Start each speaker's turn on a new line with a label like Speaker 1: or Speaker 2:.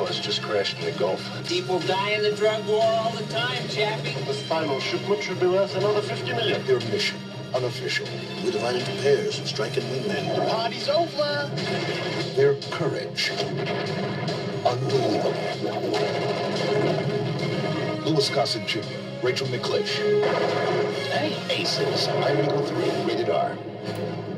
Speaker 1: bombers just crashed in the Gulf.
Speaker 2: People die in the drug war all the time, Chappie.
Speaker 1: This final shipment should be worth another 50 million. Their mission, unofficial. We divide into pairs, striking wingmen. The party's over. Their courage, unbelievable. Louis Gossett Jr., Rachel McLeish. Hey, Aces. I'm Eagle 3, rated R.